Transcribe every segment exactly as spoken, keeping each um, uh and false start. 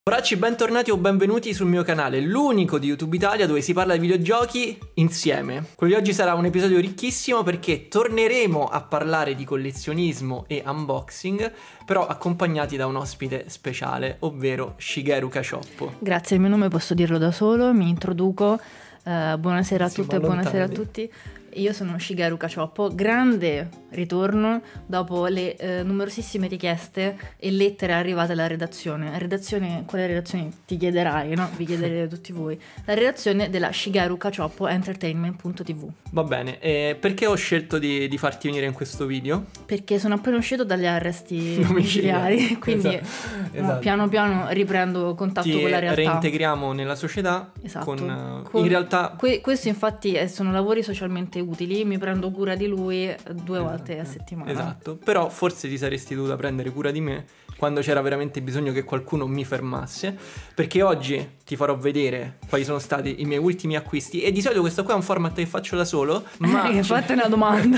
Poracci, bentornati o benvenuti sul mio canale, l'unico di YouTube Italia dove si parla di videogiochi insieme. Quello di oggi sarà un episodio ricchissimo perché torneremo a parlare di collezionismo e unboxing, però accompagnati da un ospite speciale, ovvero Shigeru Cacioppo. Grazie, il mio nome posso dirlo da solo, mi introduco. Uh, buonasera a Si tutte e buonasera a tutti. Io sono Shigeru Cacioppo, grande ritorno dopo le eh, numerosissime richieste e lettere arrivate alla redazione. La redazione, quale redazione ti chiederai, no? Vi chiederete tutti voi. La redazione della Shigeru Cacioppo Entertainment punto t v. Va bene, e perché ho scelto di, di farti venire in questo video? Perché sono appena uscito dagli arresti domiciliari, quindi esatto. No, Esatto. piano piano riprendo contatto Ti con la realtà. reintegriamo nella società. Esatto. Con, Con- in realtà que- questo infatti è- sono lavori socialmente utili, mi prendo cura di lui due volte a settimana. Esatto, però forse ti saresti dovuta prendere cura di me quando c'era veramente bisogno che qualcuno mi fermasse, perché oggi ti farò vedere quali sono stati i miei ultimi acquisti e di solito questo qua è un format che faccio da solo, ma Che ci, fate una domanda.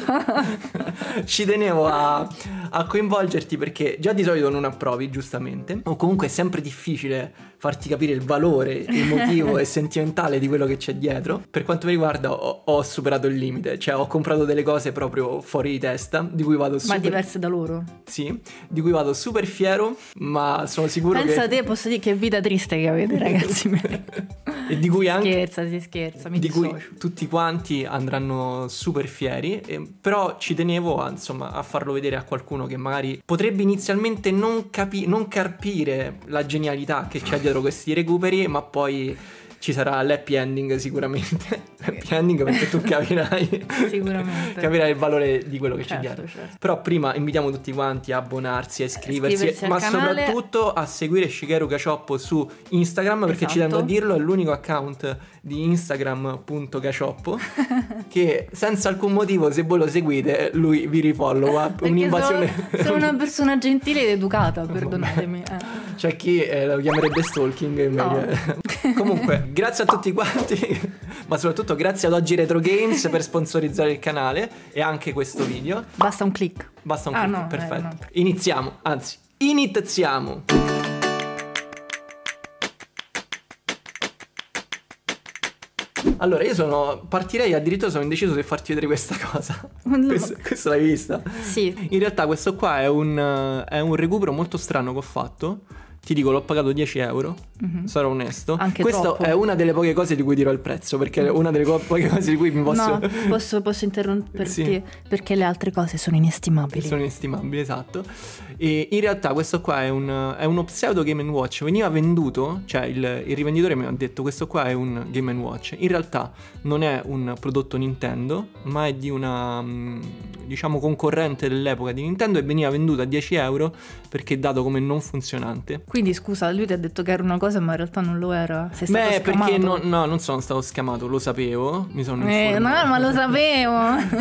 ci tenevo a, a coinvolgerti perché già di solito non approvi, giustamente, o comunque è sempre difficile farti capire il valore emotivo e sentimentale di quello che c'è dietro. Per quanto mi riguarda ho, ho superato il limite, cioè ho comprato delle cose proprio fuori di testa, di cui vado super... Ma diverse da loro. Sì, di cui vado super fiero, ma sono sicuro Pensa che... a te, posso dire che vita triste che avete, ragazzi miei. e di cui anche... Scherza, si scherza, mi di cui dissocio. tutti quanti andranno super fieri, e, però ci tenevo a, insomma, a farlo vedere a qualcuno che magari potrebbe inizialmente non, capi- non carpire la genialità che c'è dietro questi recuperi, ma poi ci sarà l'happy ending sicuramente. Happy ending perché tu capirai Sicuramente. capirai il valore di quello che Certo, c'è dietro. certo. Però prima invitiamo tutti quanti a abbonarsi, a iscriversi, Iscriversi al ma canale. soprattutto a seguire Shigeru Cacioppo su Instagram, perché ci Esatto. tengo a dirlo, è l'unico account di Instagram punto cacioppo che senza alcun motivo, se voi lo seguite, lui vi rifollowa. Perché Un'invasione. sono, sono una persona gentile ed educata, perdonatemi. Eh. C'è chi eh, lo chiamerebbe stalking invece. Comunque, grazie a tutti quanti, ma soprattutto grazie ad Oggi Retro Games per sponsorizzare il canale e anche questo video. Basta un click. Basta un Ah, click, no, perfetto. eh, no. Iniziamo, anzi, iniziamo. Allora, io sono partirei addirittura sono indeciso se farti vedere questa cosa. No. Questo, questo l'hai vista? Sì. In realtà questo qua è un, eh, è un recupero molto strano che ho fatto. Ti dico, l'ho pagato dieci euro, Mhm. sarò onesto. Anche Questo troppo. è una delle poche cose di cui dirò il prezzo, perché è una delle co- poche cose di cui mi posso... No, posso, posso interromperti Sì. perché le altre cose sono inestimabili. Sono inestimabili, esatto. E in realtà questo qua è, un, è uno pseudo Game and Watch. Veniva venduto, cioè il, il rivenditore mi ha detto questo qua è un Game and Watch. In realtà non è un prodotto Nintendo, ma è di una, mm, diciamo, concorrente dell'epoca di Nintendo e veniva venduto a dieci euro perché è dato come non funzionante. Quindi scusa, lui ti ha detto che era una cosa ma in realtà non lo era. Sei stato Beh, scamato. perché no, no, non sono stato scamato, lo sapevo, mi sono Eh, informato. no, ma lo sapevo.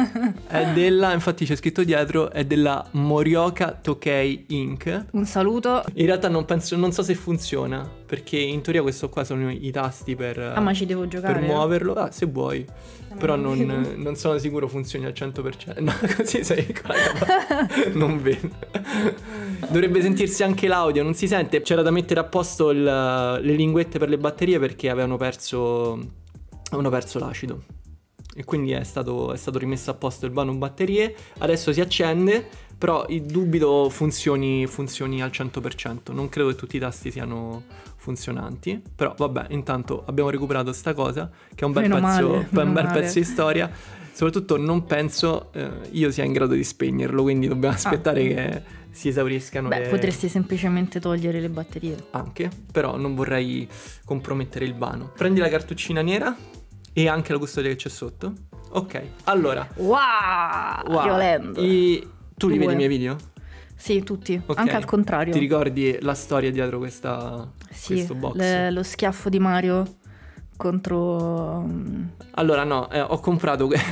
È della, infatti c'è scritto dietro, è della Morioka Tokei Incorporated. Un saluto. In realtà non penso, non so se funziona, perché in teoria questo qua sono i tasti per, Ah, ma ci devo giocare. per muoverlo. Ah, se vuoi. Però non, non non sono sicuro funzioni al cento per cento. No, così sei qua. Non vedo. Dovrebbe sentirsi anche l'audio, non si sente. C'era da mettere a posto il- le linguette per le batterie perché avevano perso, avevano perso l'acido. E quindi è stato, è stato rimesso a posto il vano batterie. Adesso si accende, però il dubito funzioni, funzioni al cento per cento. Non credo che tutti i tasti siano funzionanti. Però vabbè, intanto abbiamo recuperato sta cosa, che è un bel, Meno pezzo, male, un meno bel male. pezzo di storia. Soprattutto non penso eh, io sia in grado di spegnerlo, quindi dobbiamo aspettare che si esauriscano. Beh, le... potresti semplicemente togliere le batterie. Anche, però non vorrei compromettere il vano. Prendi la cartuccina nera e anche la custodia che c'è sotto. Ok, allora. Wow, Wow, violento. i- Tu li Due. vedi i miei video? Sì, tutti, Ok. anche al contrario. Ti ricordi la storia dietro questa, Sì, questo box? le- lo schiaffo di Mario contro... Allora no, eh, ho comprato que-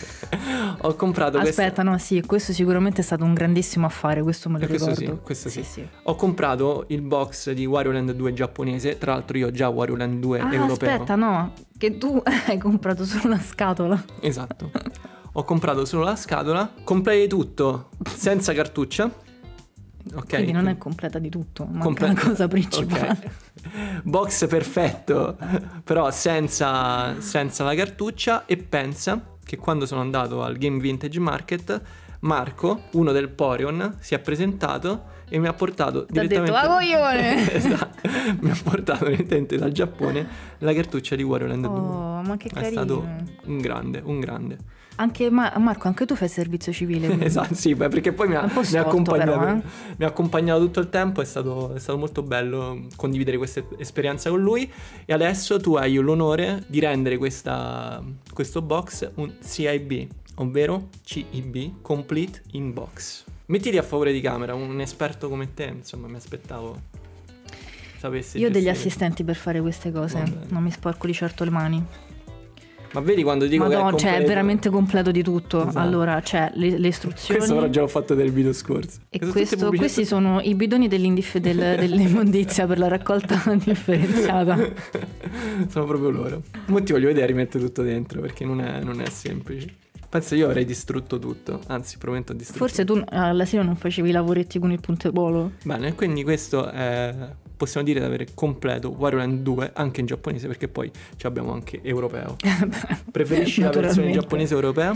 Ho comprato Aspetta, no, sì, questo sicuramente è stato un grandissimo affare, questo me lo Eh, questo ricordo. sì, questo sì. sì. Ho comprato il box di Wario Land due giapponese. Tra l'altro io ho già Wario Land due Ah, europeo. aspetta, no, che tu hai comprato solo la scatola. Esatto. Ho comprato solo la scatola. Comprai tutto senza cartuccia. Ok. Quindi non è completa di tutto, manca Comple- la cosa principale. Ok. Box perfetto, però senza, senza la cartuccia. E pensa che quando sono andato al Game Vintage Market, Marco, uno del Porion, si è presentato e mi ha portato Ti ha direttamente detto, "Ah, coglione!" Esatto, mi ha portato direttamente dal Giappone la cartuccia di Wario Land due. Oh, ma che È carino. stato un grande, un grande. Anche Ma- Marco, anche tu fai servizio civile. quindi. Esatto, sì, beh, perché poi mi ha, Un po' mi ha storto, accompagnato, però, eh. mi ha accompagnato tutto il tempo, è stato, è stato molto bello condividere questa esperienza con lui. E adesso tu hai l'onore di rendere questa, questo box un C I B, ovvero C I B, Complete in Box. Mettiti a favore di camera, un esperto come te, insomma, mi aspettavo sapessi Io ho degli gestire. assistenti per fare queste cose, Va bene. non mi sporco di certo le mani. Ma vedi quando dico che è Madonna, cioè è completo? veramente completo di tutto. Esatto. Allora, c'è le, le istruzioni. Questo però già l'ho fatto nel video scorso. E Sono tutte questo, pubblicità- questi sono i bidoni dell'indif- del, dell'immondizia per la raccolta differenziata. Sono proprio loro. Mo ti voglio vedere rimettere tutto dentro, perché non è, non è semplice. Penso io avrei distrutto tutto. Anzi, prometto a distrutto. Forse tu all'asilo non facevi i lavoretti con il punteruolo. Bene, quindi questo è, possiamo dire di avere completo Wario Land due anche in giapponese, perché poi ci abbiamo anche europeo. Preferisci la versione Naturalmente. giapponese o europea?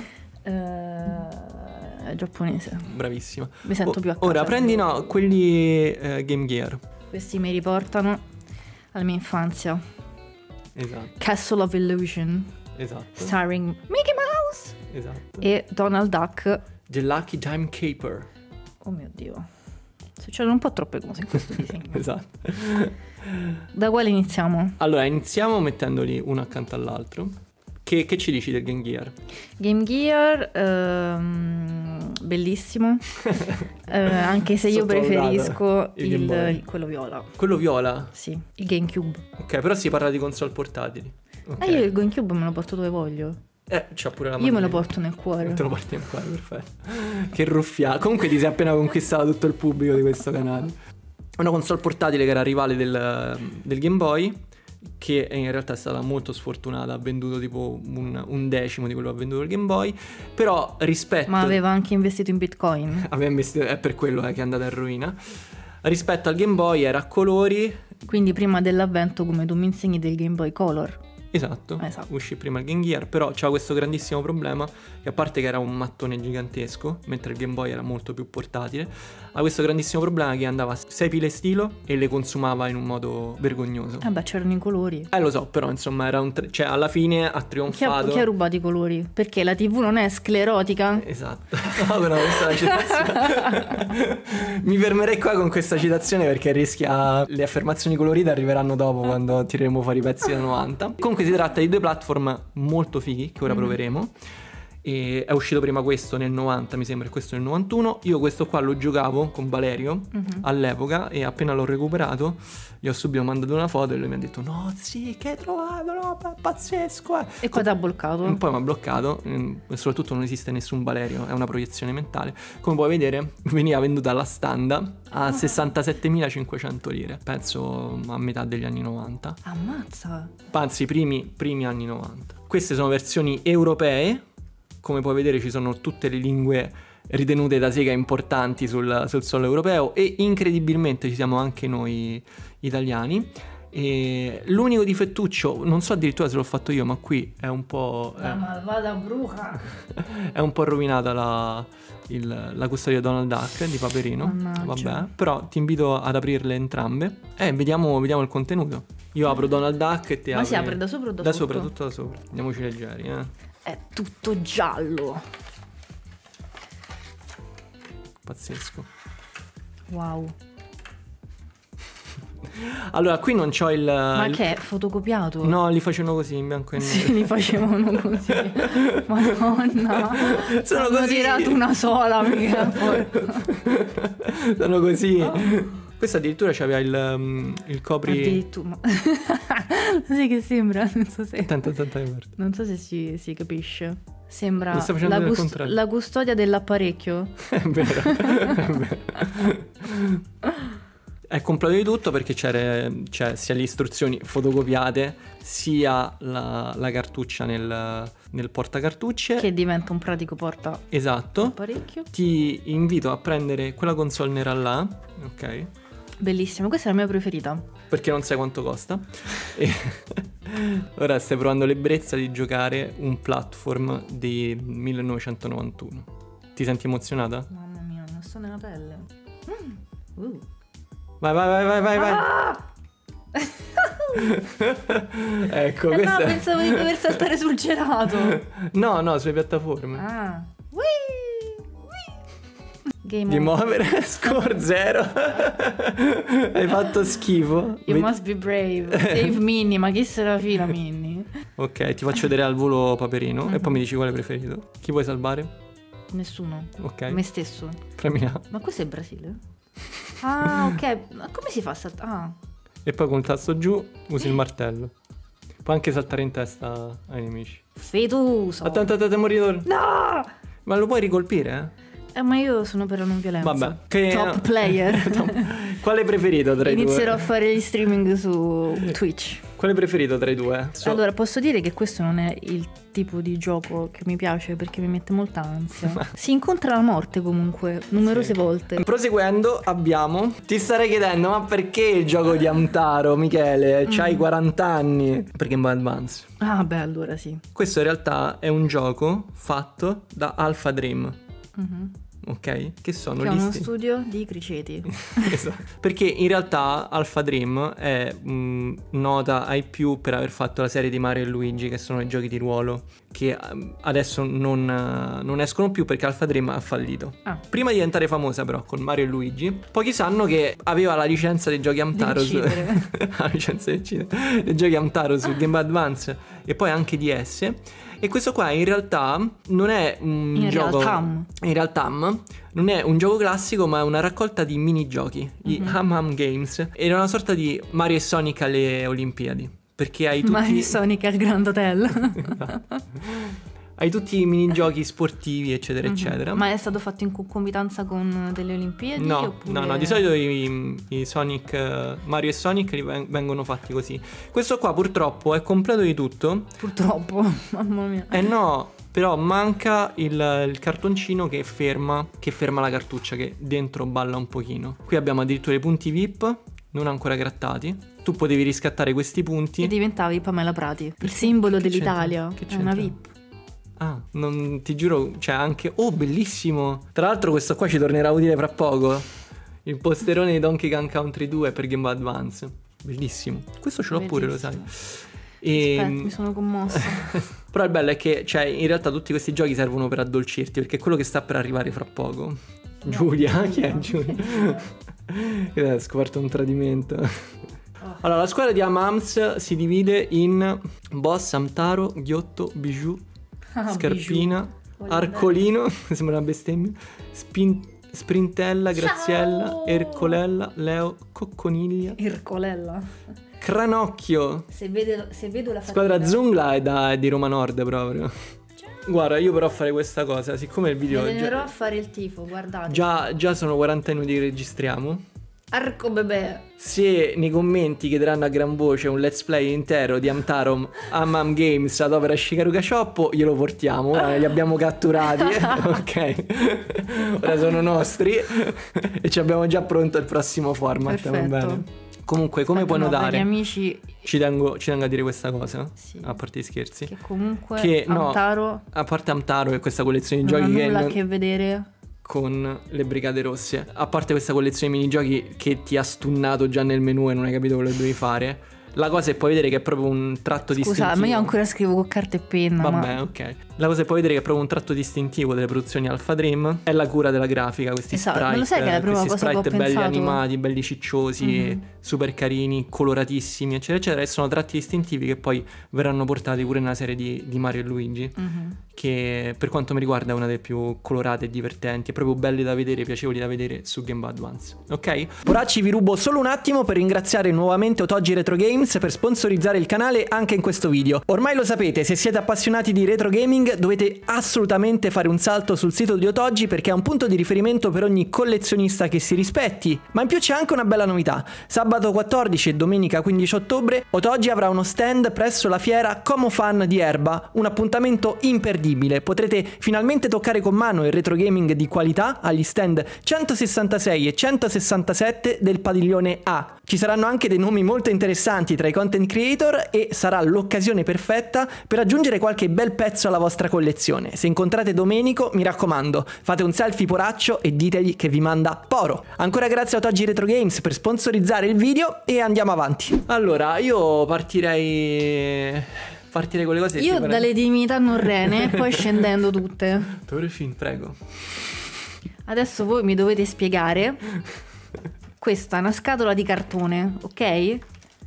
Eh, giapponese. Bravissima. Mi sento O- più a casa. Ora prendi no, quelli eh, Game Gear. Questi mi riportano alla mia infanzia. Esatto, Castle of Illusion, esatto, starring Mickey Mouse esatto. e Donald Duck. The Lucky Time Caper. Oh mio Dio. Succedono un po' troppe cose in questo disegno. Esatto. Da quale iniziamo? Allora, iniziamo mettendoli uno accanto all'altro. Che, che ci dici del Game Gear? Game Gear, ehm, bellissimo. Eh, anche se io Sottovalutato. preferisco Il Game il, Boy. il- quello viola. Quello viola? Sì, il GameCube. Ok, però si parla di console portatili. Ok. Ah, io il GameCube me lo porto dove voglio. Eh, c'ha pure la Io me lo maglietta. porto nel cuore. Te lo porti in cuore, perfetto. Che ruffia. Comunque ti sei appena conquistato tutto il pubblico di questo canale. Una console portatile che era rivale del, del Game Boy, che in realtà è stata molto sfortunata, ha venduto tipo un, un decimo di quello che ha venduto il Game Boy. Però rispetto... Ma aveva anche investito in Bitcoin. aveva investito, è per quello eh, che è andata in rovina. Rispetto al Game Boy era a colori. Quindi prima dell'avvento, come tu mi insegni, del Game Boy Color. Esatto, Esatto. uscì prima il Game Gear, però c'era questo grandissimo problema, che a parte che era un mattone gigantesco, mentre il Game Boy era molto più portatile, ha questo grandissimo problema che andava a sei pile stilo e le consumava in un modo vergognoso. Eh beh, c'erano i colori. Eh lo so, però insomma era un... Tre... cioè alla fine ha Chi ha, trionfato... chi ha rubato i colori? Perché la tivù non è sclerotica? Esatto. No, però questa è la citazione. Mi fermerei qua con questa citazione perché rischia... Le affermazioni colorite arriveranno dopo, quando tireremo fuori i pezzi da novanta. Comunque si tratta di due platform molto fighi che ora Mm-hmm. proveremo. E è uscito prima questo nel novanta, mi sembra, e questo nel novantuno. Io questo qua lo giocavo con Valerio Mhm. all'epoca, e appena l'ho recuperato gli ho subito mandato una foto e lui mi ha detto: no, sì, che hai trovato? No, è pazzesco, eh. E poi ti ha bloccato. Un po' mi ha bloccato, ehm, e soprattutto non esiste nessun Valerio, è una proiezione mentale. Come puoi vedere, veniva venduta alla standa a sessantasettemilacinquecento lire, penso a metà degli anni novanta, Ammazza. anzi primi, primi anni novanta. Queste sono versioni europee, come puoi vedere ci sono tutte le lingue ritenute da Sega importanti sul, sul suolo europeo, e incredibilmente ci siamo anche noi italiani. E l'unico difettuccio, non so addirittura se l'ho fatto io, ma qui è un po' La eh, malvada bruca. è un po' rovinata la, il- la custodia di Donald Duck di Paperino. Mannaggia. Vabbè, però ti invito ad aprirle entrambe e vediamo, vediamo il contenuto. Io apro Donald Duck e te Ma apri... si apre da sopra o da, da sotto? sopra, tutto da sopra. Andiamoci leggeri, eh. È tutto giallo. Pazzesco. Wow. Allora, qui non c'ho il... Ma il- che è? Fotocopiato? No, li facevano così in bianco e nero. Sì, li facevano così. Madonna. Sono Hanno così. tirato una sola, mica. Sono così. Questo addirittura c'aveva il, um, il copri... Addirittura. Sai che sembra? Non so se... Attento, attento, attento. Non so se si, si capisce. Sembra Lo sta facendo la, al cust- contrario. la custodia dell'apparecchio. È vero, è vero. È completo di tutto perché c'era, c'è sia le istruzioni fotocopiate sia la, la cartuccia nel, nel portacartucce. Che diventa un pratico porta Esatto. apparecchio. Ti invito a prendere quella console nera là, ok? Bellissimo, questa è la mia preferita. Perché non sai quanto costa. E ora stai provando l'ebbrezza di giocare un platform di millenovecentonovantuno. Ti senti emozionata? Mamma mia, non sto nella pelle. Mm. Uh. Vai, vai, vai, vai, vai, vai. Ah! Ecco, eh questa no, pensavo di dover saltare sul gelato. No, no, sulle piattaforme. Ah. Whee! Whee! Game, Game over. over, score zero. Hai fatto schifo. You Ve- must be brave. Save Minnie, ma chi se la fila Minnie? Ok, ti faccio vedere al volo Paperino Mm-hmm. e poi mi dici quale preferito. Chi vuoi salvare? Nessuno. Ok. Me stesso. Premi A. Ma questo è il Brasile? Ah, ok. Ma come si fa a saltare? Ah. E poi con il tasto giù usi il martello. Puoi anche saltare in testa ai nemici. Fetuso. Attento, attento, moritore. No! Ma lo puoi ricolpire, eh? Eh, ma io sono per la non violenza. Vabbè. Che... Top player. Top. Quale preferito tra i due? Inizierò a fare gli streaming su Twitch. Quale preferito tra i due? So- Allora, posso dire che questo non è il tipo di gioco che mi piace perché mi mette molta ansia. Si incontra la morte comunque, numerose Sì. volte. Proseguendo abbiamo... Ti starei chiedendo, ma perché il gioco di Amtaro, Michele? C'hai Mm. quaranta anni. Per Game Boy Advance. Ah, beh, allora sì. Questo in realtà è un gioco fatto da Alpha Dream. Mhm. Ok? Che sono Che è gli uno sti- studio di criceti. Esatto. Perché in realtà Alpha Dream è mh, nota ai più per aver fatto la serie di Mario e Luigi, che sono i giochi di ruolo, che um, adesso non, uh, non escono più perché Alpha Dream ha fallito. Ah. Prima di diventare famosa però con Mario e Luigi, pochi sanno che aveva la licenza dei giochi Amtaro su... uccidere. la licenza di uccidere. Dei giochi Amtaro su Game Boy Advance e poi anche D S. E questo qua in realtà non è un In gioco... realtà. In realtà non è un gioco classico, ma è una raccolta di minigiochi, gli Mhm. Ham Ham Games. Era una sorta di Mario e Sonic alle Olimpiadi. Perché hai tutti... Mario e Sonic al Grand Hotel. Hai tutti i minigiochi sportivi, eccetera, Mhm. eccetera. Ma è stato fatto in concomitanza con delle Olimpiadi? No, oppure... no, no, di solito i, i Sonic, eh, Mario e Sonic li ven- vengono fatti così. Questo qua purtroppo è completo di tutto. Purtroppo, mamma mia. Eh no, però manca il, il cartoncino che ferma, che ferma la cartuccia, che dentro balla un pochino. Qui abbiamo addirittura i punti V I P, non ancora grattati. Tu potevi riscattare questi punti. E diventavi Pamela Prati, il simbolo Che dell'Italia. c'entra? Che È una c'entra? V I P. Ah, non ti giuro, c'è anche... Oh, bellissimo! Tra l'altro questo qua ci tornerà utile fra poco. Il posterone di Donkey Kong Country due per Game Boy Advance. Bellissimo. Questo ce l'ho pure, lo sai. E... Aspetta, mi sono commossa. Però il bello è che, cioè, in realtà tutti questi giochi servono per addolcirti, perché è quello che sta per arrivare fra poco. Giulia? Chi è Giulia? Che ha scoperto un tradimento. Allora, la squadra di Amams si divide in Boss, Amtaro, Ghiotto, Bijou, Ah, Scarpina, Voglio Arcolino, sembra una bestemmia, Spin- Sprintella, Graziella, Ciao! Ercolella, Leo, Cocconiglia, Ercolella. Cranocchio. Se vedo, se vedo la Squadra fatica- Zungla è, da, è di Roma Nord proprio. Guarda, io però farei questa cosa, siccome il video Mi già, verrò a fare il tifo, guardate. già, già sono quaranta minuti che registriamo. Arco bebè. Se nei commenti chiederanno a gran voce un let's play intero di Amtaro Amam Games ad opera Shigeru Cioppo, glielo portiamo. Ora li abbiamo catturati. Ok. Ora sono nostri. E ci abbiamo già pronto il prossimo format. Va Perfetto. bene. Comunque, come puoi No, per notare, gli amici ci tengo, ci tengo a dire questa cosa. Sì. A parte gli scherzi. che comunque Che, no, Amtaro A parte Amtaro e questa collezione di non ha giochi che nulla a non- che vedere. con le Brigate Rosse. A parte questa collezione di minigiochi che ti ha stunnato già nel menu e non hai capito quello che dovevi fare, la cosa è poi vedere che è proprio un tratto Scusa, distintivo. ma io ancora scrivo con carta e penna. Vabbè, ma... ok. La cosa è poi vedere che è proprio un tratto distintivo delle produzioni Alpha Dream è la cura della grafica, questi Esatto, sprite, ma lo sai che è la prima questi cosa che ho sprite belli pensato? animati, belli cicciosi, Mhm. super carini, coloratissimi, eccetera, eccetera, e sono tratti distintivi che poi verranno portati pure nella serie di, di Mario e Luigi, Mhm. che per quanto mi riguarda è una delle più colorate e divertenti, è proprio belli da vedere, piacevoli da vedere su Game Boy Advance. Ok? Poracci, vi rubo solo un attimo per ringraziare nuovamente Otogi Retro Games per sponsorizzare il canale anche in questo video. Ormai lo sapete, se siete appassionati di retro gaming gaming, dovete assolutamente fare un salto sul sito di Otogi perché è un punto di riferimento per ogni collezionista che si rispetti. Ma in più c'è anche una bella novità. Sabato quattordici e domenica quindici ottobre Otogi avrà uno stand presso la fiera Comofan di Erba, un appuntamento imperdibile. Potrete finalmente toccare con mano il retro gaming di qualità agli stand centosessantasei e centosessantasette del padiglione A. Ci saranno anche dei nomi molto interessanti tra i content creator e sarà l'occasione perfetta per aggiungere qualche bel pezzo alla vostra collezione. Se incontrate Domenico, mi raccomando, fate un selfie poraccio e ditegli che vi manda poro. Ancora grazie a Otogi Retro Games per sponsorizzare il video e andiamo avanti. Allora, io partirei... partirei con le cose... Io dalle divinità norrene e poi scendendo tutte. Dove fin, prego. Adesso voi mi dovete spiegare. Questa è una scatola di cartone, ok?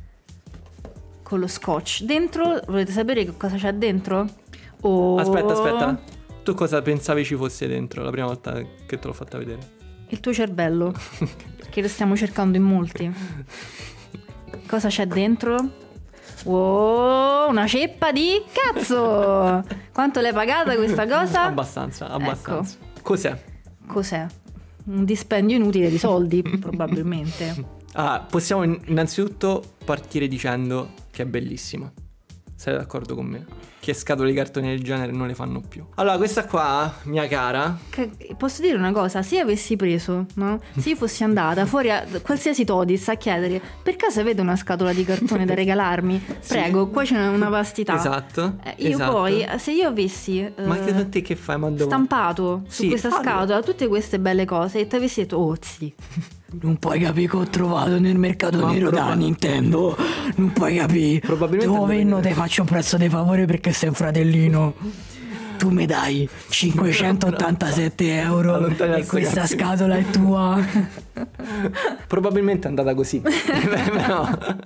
Con lo scotch. Dentro, volete sapere che cosa c'è dentro? Oh. Aspetta, aspetta. Tu cosa pensavi ci fosse dentro la prima volta che te l'ho fatta vedere? Il tuo cervello. Che lo stiamo cercando in molti. Cosa c'è dentro? Wow, una ceppa di cazzo! Quanto l'hai pagata questa cosa? Abbastanza, abbastanza. Ecco. Cos'è? Cos'è? Un dispendio inutile di soldi, probabilmente. Ah, possiamo innanzitutto partire dicendo che è bellissima. Sei d'accordo con me? Che scatole di cartone del genere non le fanno più. Allora, questa qua, mia cara... Che, posso dire una cosa? Se io avessi preso, no? Se io fossi andata fuori a qualsiasi Todis a chiedere per caso avete una scatola di cartone da regalarmi? Prego, sì. Qua c'è una vastità. Esatto. Eh, io esatto. Poi, se io avessi... Eh, Ma che te che fai? Ma dove? Stampato sì, su questa fallo. scatola tutte queste belle cose e ti avessi detto, oh sì... Non puoi capire che ho trovato nel mercato Ma nero proba- da Nintendo. Non puoi capire. Probabilmente dove andrebbe- non ti faccio un prezzo di favore perché sei un fratellino. Tu mi dai cinquecentottantasette euro Allontani e dal questa ragazzi. scatola è tua. Probabilmente è andata così. Però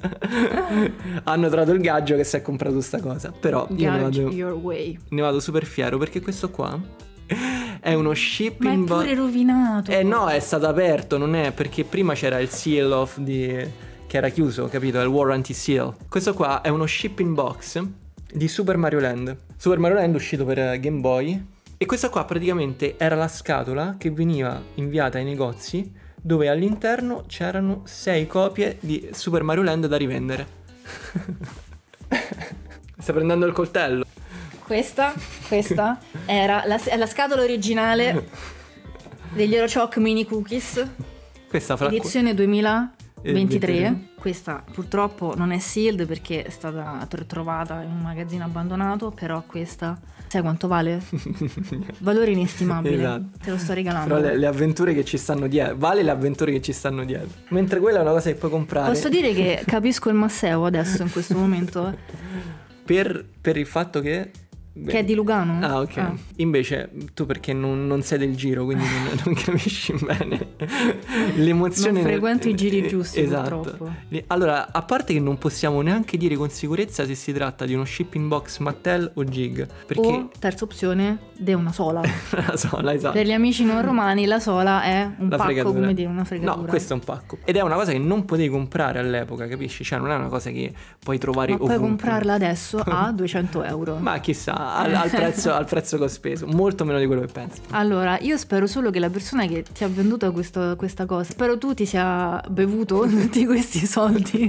hanno trovato il gaggio che si è comprato sta cosa. Però io ne Gouge vado, your way. ne vado super fiero perché questo qua è uno Ma è shipping box. pure rovinato. Eh no, è stato aperto, non è perché prima c'era il seal of di... che era chiuso, capito? Il warranty seal. Questo qua è uno shipping box di Super Mario Land. Super Mario Land è uscito per Game Boy. E questa qua praticamente era la scatola che veniva inviata ai negozi dove all'interno c'erano sei copie di Super Mario Land da rivendere. Stai prendendo il coltello? Questa, questa era la, è la scatola originale degli Eurochoc Mini Cookies, Questa fra edizione duemilaventitré. ventitré. Questa purtroppo non è sealed perché è stata tr- trovata in un magazzino abbandonato, però questa, sai quanto vale? Valore inestimabile. Esatto. Te lo sto regalando. Però le, le avventure che ci stanno dietro, vale le avventure che ci stanno dietro. Mentre quella è una cosa che puoi comprare. Posso dire che capisco il Masseo adesso in questo momento? Per, per il fatto che... Che è di Lugano? Ah, ok. Ah. Invece tu perché non, non sei del giro, quindi non, non capisci bene l'emozione. Non nel- frequento i giri giusti, esatto. purtroppo. Allora, a parte che non possiamo neanche dire con sicurezza se si tratta di uno shipping box Mattel o Gig, perché O, terza opzione, de una sola. la sola, esatto. Per gli amici non romani la sola è un La pacco, fregatura. come dire, una fregatura. No, questo è un pacco. Ed è una cosa che non potevi comprare all'epoca, capisci? Cioè non è una cosa che puoi trovare Ma puoi ovunque. comprarla adesso a duecento euro. Ma chissà, al, al prezzo, al prezzo che ho speso, molto meno di quello che pensi. Allora, io spero solo che la persona che ti ha venduto questo- questa cosa, spero tu ti sia bevuto tutti questi soldi.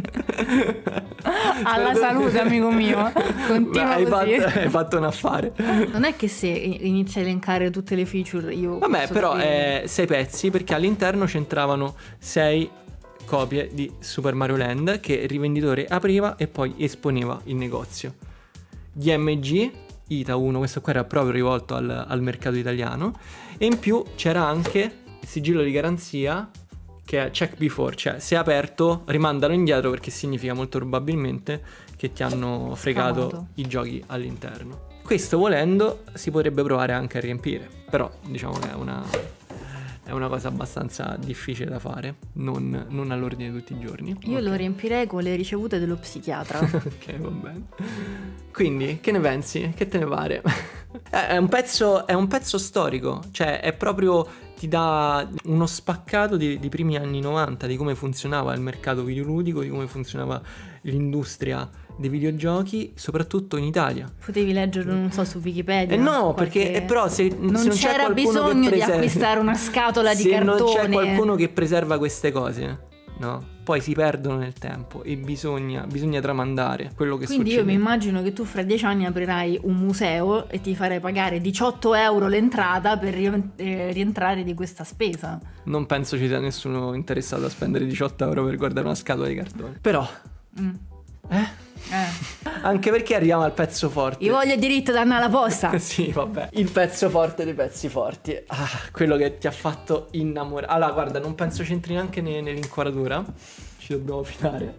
Alla salute, amico mio. Continua Beh, hai, così. fatto, hai fatto un affare. Non è che se inizi a elencare tutte le feature io Vabbè, posso però dire- è sei pezzi perché all'interno c'entravano sei copie di Super Mario Land che il rivenditore apriva e poi esponeva in negozio. D M G I T A uno, questo qua era proprio rivolto al, al mercato italiano, e in più c'era anche il sigillo di garanzia che è check before, cioè se è aperto rimandalo indietro perché significa molto probabilmente che ti hanno fregato Sfamato. i giochi all'interno. Questo volendo si potrebbe provare anche a riempire, però diciamo che è una, è una cosa abbastanza difficile da fare, non, non all'ordine di tutti i giorni. Io Ok. lo riempirei con le ricevute dello psichiatra. Ok, va bene. Quindi, che ne pensi? Che te ne pare? È è un pezzo, è un pezzo storico, cioè è proprio ti dà uno spaccato di, di primi anni novanta, di come funzionava il mercato videoludico, di come funzionava l'industria dei videogiochi, soprattutto in Italia. Potevi leggerlo, non so, su Wikipedia. Eh no, qualche... perché eh, però se, non, se non c'era c'è bisogno che preserva... di acquistare una scatola di se cartone. Se non c'è qualcuno che preserva queste cose, no? Poi si perdono nel tempo e bisogna, bisogna tramandare quello che Quindi succede. io mi immagino che tu fra dieci anni aprirai un museo e ti farai pagare diciotto euro l'entrata per ri- eh, rientrare di questa spesa. Non penso ci sia nessuno interessato a spendere diciotto euro per guardare una scatola di cartone. Però Mm. Eh? Eh. Anche perché arriviamo al pezzo forte. Io voglio il diritto di andare alla posta. Sì, vabbè. Il pezzo forte dei pezzi forti. Ah, quello che ti ha fatto innamorare. Allora, guarda, non penso c'entri neanche ne- nell'inquadratura. Ci dobbiamo fidare.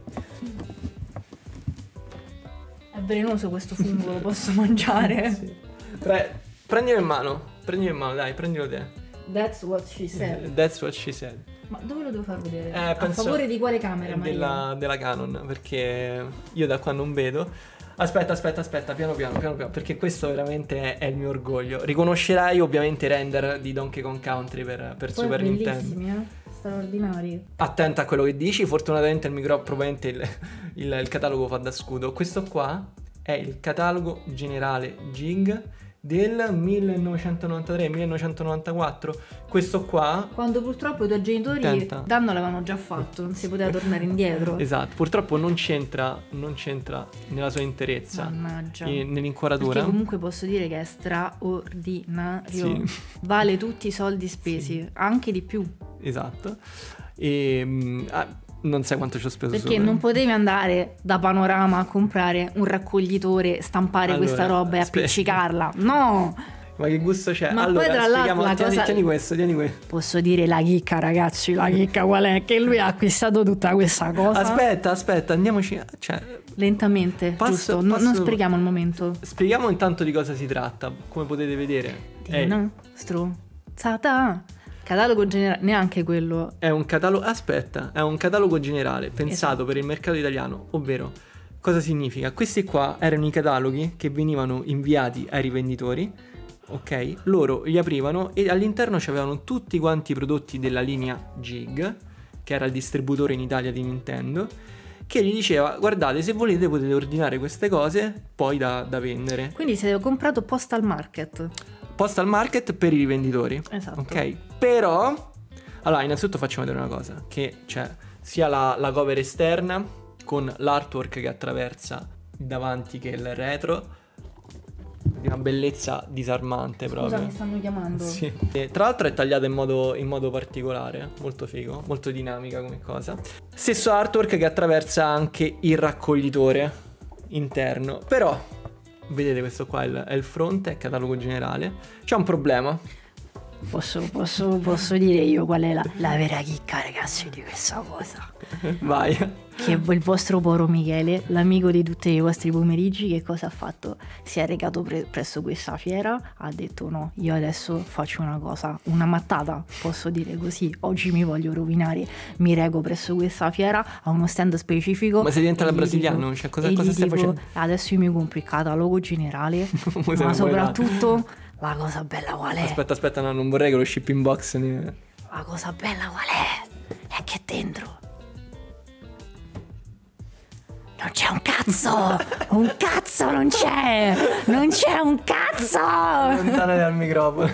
È velenoso questo fungo, lo posso mangiare? Sì. Pre- prendilo in mano. Prendilo in mano, dai, prendilo te. That's what she said. That's what she said. Ma dove lo devo far vedere? Eh, A penso- favore di quale camera, Maria? Della, della Canon, perché io da qua non vedo. Aspetta, aspetta, aspetta, piano piano, piano piano, perché questo veramente è, è il mio orgoglio. Riconoscerai ovviamente i render di Donkey Kong Country per, per Poi Super Nintendo. bellissimi, eh? Straordinari. Attenta a quello che dici, fortunatamente il microfono, probabilmente il, il, il catalogo fa da scudo. Questo qua è il catalogo generale Jig del millenovecentonovantatré millenovecentonovantaquattro. Questo qua, Quando purtroppo i tuoi genitori Attenta. danno l'avevano già fatto, non si poteva tornare indietro. esatto, purtroppo non c'entra, non c'entra nella sua interezza Mannaggia. in- nell'inquadratura. Perché comunque posso dire che è straordinario. Sì. Vale tutti i soldi spesi, anche di più. Esatto. E mm, ah, non sai quanto ci ho speso Perché sopra. non potevi andare da Panorama a comprare un raccoglitore, stampare Allora, questa roba e aspetta. appiccicarla. No! Ma che gusto c'è? Ma allora, poi tra l'altro spieghiamo- la tieni, cosa- tieni questo, tieni questo. Posso dire la chicca, ragazzi, la chicca qual è? Che lui ha acquistato tutta questa cosa Aspetta, aspetta, andiamoci. Cioè, lentamente, Passo- giusto? No- passo- non sprechiamo il momento. spieghiamo intanto di cosa si tratta. Come potete vedere, Di è, una strozzata. Catalogo generale, neanche quello. è un catalogo. Aspetta, è un catalogo generale pensato Esatto. per il mercato italiano. Ovvero, cosa significa? Questi qua erano i cataloghi che venivano inviati ai rivenditori. Ok, loro li aprivano e all'interno c'avevano tutti quanti i prodotti della linea Jig, che era il distributore in Italia di Nintendo, che gli diceva: guardate, se volete potete ordinare queste cose poi da, da vendere. Quindi se ho comprato Postal Market. Postal Market per i rivenditori. Esatto. Ok, però allora innanzitutto facciamo vedere una cosa, che c'è sia la, la cover esterna con l'artwork che attraversa il davanti che il retro, di una bellezza disarmante Scusa, proprio. mi stanno chiamando. Sì. E tra l'altro è tagliata in modo, in modo particolare, molto figo, molto dinamica come cosa. Stesso artwork che attraversa anche il raccoglitore interno. Però, vedete, questo qua è il, è il fronte, è catalogo generale. C'è un problema. Posso, posso, posso dire io qual è la, la vera chicca, ragazzi, di questa cosa? Vai. Che il vostro povero Michele, l'amico di tutti i vostri pomeriggi, che cosa ha fatto? Si è recato pre- presso questa fiera, ha detto no, io adesso faccio una cosa, una mattata, posso dire così, oggi mi voglio rovinare, mi rego presso questa fiera a uno stand specifico. Ma sei diventato e gli brasiliano? dico- Cioè, cosa- e cosa gli stai dico, facendo? Adesso io mi compro il catalogo generale, Come se ma ne vuoi là. soprattutto la cosa bella qual è? Aspetta, aspetta, no, non vorrei che lo shipping box ne... La cosa bella qual è? È che dentro non c'è un cazzo! Un cazzo non c'è! Non c'è un cazzo! Lontana dal microfono.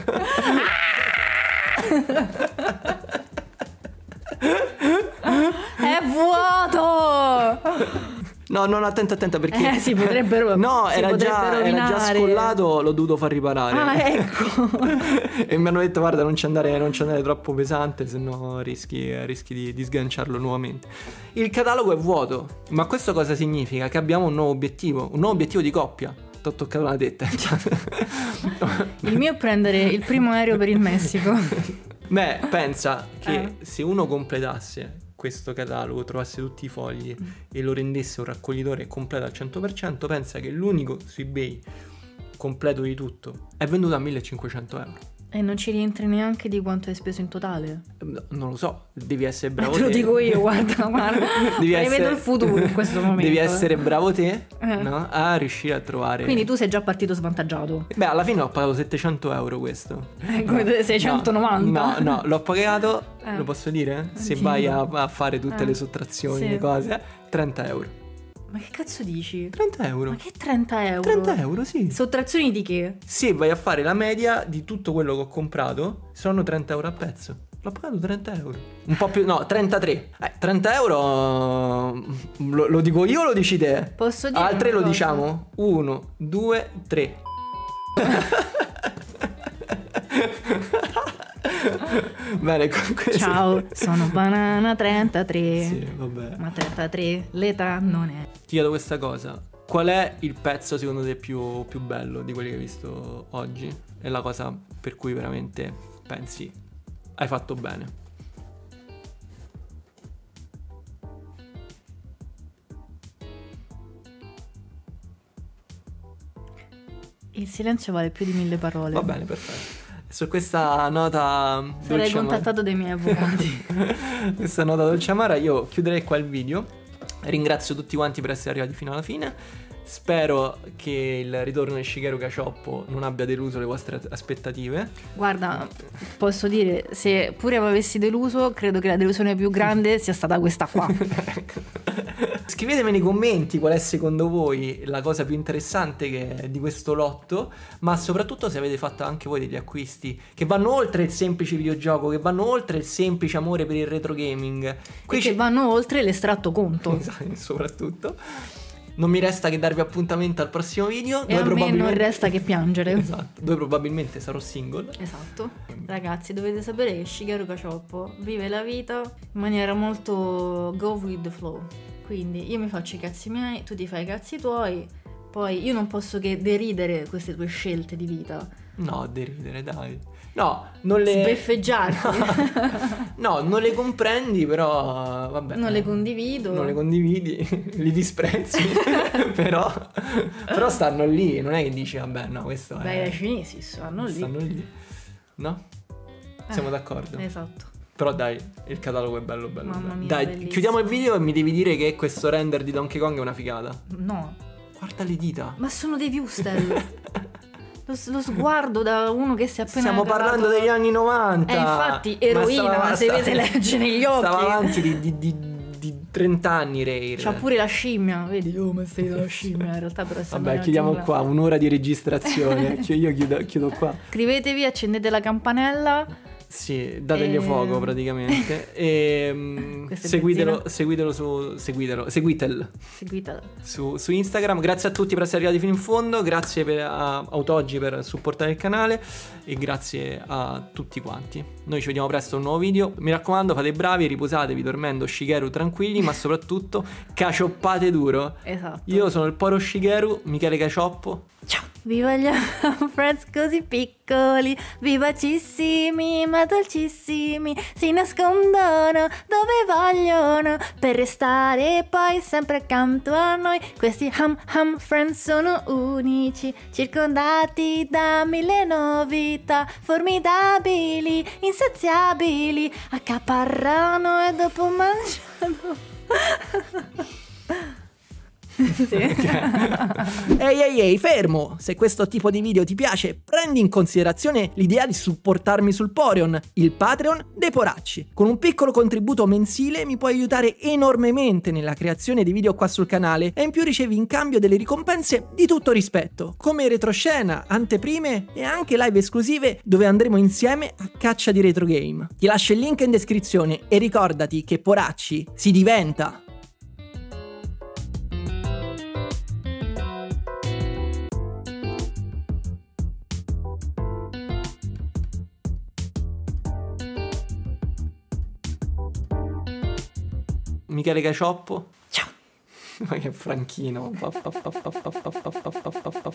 È vuoto! No, no, no, attenta, attenta perché... Eh, si potrebbero- No, si era, già, potrebbero era già rovinare. scollato, l'ho dovuto far riparare. Ah, ecco! E mi hanno detto: guarda, non ci andare, non ci andare troppo pesante, se no rischi, rischi di, di sganciarlo nuovamente. Il catalogo è vuoto. Ma questo cosa significa? Che abbiamo un nuovo obiettivo, un nuovo obiettivo di coppia. Ti ho toccato una tetta. Il mio è prendere il primo aereo per il Messico. Beh, pensa che Eh. se uno completasse questo catalogo, trovasse tutti i fogli e lo rendesse un raccoglitore completo al cento per cento, pensa che l'unico su eBay completo di tutto è venduto a millecinquecento euro. E non ci rientri neanche di quanto hai speso in totale? No, non lo so, devi essere bravo Te lo te. dico io, guarda, guarda. Devi Prevedo essere- il futuro in questo momento. Devi essere bravo te, Eh. no? A riuscire a trovare. Quindi tu sei già partito svantaggiato. Beh, alla fine ho pagato settecento euro questo. Eh, come seicentonovanta. No, no, l'ho pagato, Eh. lo posso dire? Se Sì. vai a, a fare tutte Eh. le sottrazioni, Sì. le cose, trenta euro. Ma che cazzo dici? trenta euro. Ma che trenta euro? trenta euro, sì. Sottrazioni di che? Se vai a fare la media di tutto quello che ho comprato, sono trenta euro a pezzo. L'ho pagato trenta euro. Un po' più, no, trentatré. Eh, trenta euro lo, lo dico io o lo dici te? Posso dire Al tre una lo cosa? diciamo? Uno, due, tre. Bene, comunque sì. Ciao, sono Banana trentatré. Sì, vabbè. Ma trentatré l'età non è. Ti chiedo questa cosa. Qual è il pezzo secondo te più, più bello di quelli che hai visto oggi? È la cosa per cui veramente pensi hai fatto bene. Il silenzio vale più di mille parole. Va bene, perfetto. Su questa nota Sarai dolce amara- contattato dai miei avvocati. questa nota dolce amara, io chiuderei qua il video. Ringrazio tutti quanti per essere arrivati fino alla fine. Spero che il ritorno di Shigeru Cacioppo non abbia deluso le vostre aspettative. Guarda, posso dire, se pure avessi deluso, credo che la delusione più grande sia stata questa qua. Scrivetemi nei commenti qual è secondo voi la cosa più interessante che- di questo lotto, ma soprattutto se avete fatto anche voi degli acquisti che vanno oltre il semplice videogioco, che vanno oltre il semplice amore per il retro gaming. Qui ci- che vanno oltre l'estratto conto. Esatto, soprattutto. Non mi resta che darvi appuntamento al prossimo video. E a me non resta che piangere. Esatto, dove probabilmente sarò single. Esatto. Ragazzi, dovete sapere che Shigeru Cacioppo vive la vita in maniera molto go with the flow. Quindi io mi faccio i cazzi miei, tu ti fai i cazzi tuoi. Poi io non posso che deridere queste tue scelte di vita. No, deridere, dai. No, non le... Sbeffeggiarti. No, non le comprendi, però vabbè. Non le condivido. Non le condividi, li disprezzi, però, però stanno lì, non è che dici vabbè no, questo Beh, è... i cinesi stanno lì. Stanno lì, no? Siamo Eh, d'accordo? Esatto. Però dai, il catalogo è bello bello. Mamma bello. mia, Dai, bellissimo. chiudiamo il video e mi devi dire che questo render di Donkey Kong è una figata. No, Guarda le dita. ma sono dei viewstel. lo, lo sguardo da uno che si è appena Stiamo cagato- parlando degli anni novanta. Eh, infatti, Ma eroina, stava- ma se stava- vede legge negli occhi. Stava avanti di, di, di, di trenta anni Rare. C'ha pure la scimmia, vedi? Oh, ma sei la scimmia. In realtà però sembra Vabbè, una chiudiamo giungla. qua, un'ora di registrazione. Cioè, io chiudo, chiudo qua. Iscrivetevi, accendete la campanella. Sì, dategli E- fuoco praticamente. E mm, Questo è seguitelo, benzina. seguitelo su. Seguitelo, seguitelo Seguitela. su, su Instagram. Grazie a tutti per essere arrivati fino in fondo. Grazie per, a Autoggi per supportare il canale. E grazie a tutti quanti. Noi ci vediamo presto a un nuovo video. Mi raccomando, fate i bravi, riposatevi dormendo Shigeru tranquilli, ma soprattutto cacioppate duro. Esatto. Io sono il Poro Shigeru, Michele Cacioppo. Ciao. Vi vogliamo friends così piccoli, vivacissimi ma dolcissimi, si nascondono dove vogliono per restare poi sempre accanto a noi. Questi hum hum friends sono unici, circondati da mille novità, formidabili, insaziabili, accaparrano e dopo mangiano. Sì. Ehi ehi ehi, fermo! Se questo tipo di video ti piace, prendi in considerazione l'idea di supportarmi sul Patreon, il Patreon dei Poracci. Con un piccolo contributo mensile mi puoi aiutare enormemente nella creazione di video qua sul canale e in più ricevi in cambio delle ricompense di tutto rispetto, come retroscena, anteprime e anche live esclusive dove andremo insieme a caccia di retro game. Ti lascio il link in descrizione e ricordati che Poracci si diventa! Michele Cacioppo. Ciao. Ma che franchino.